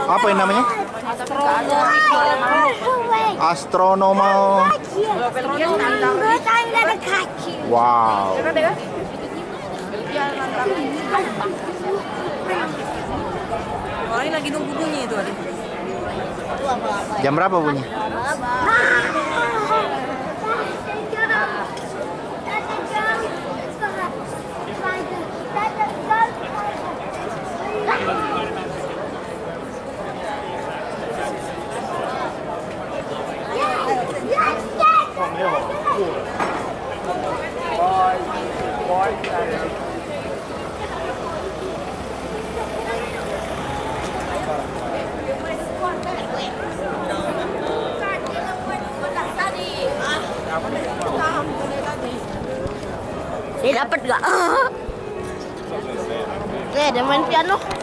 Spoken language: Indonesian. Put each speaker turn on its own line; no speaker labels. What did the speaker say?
Apa yang namanya? Astronomal. Wow.
Orang ini lagi nunggu bunyi itu ada.
Jam berapa bunyi?
Dia dapat nggak? Oke, dia main piano.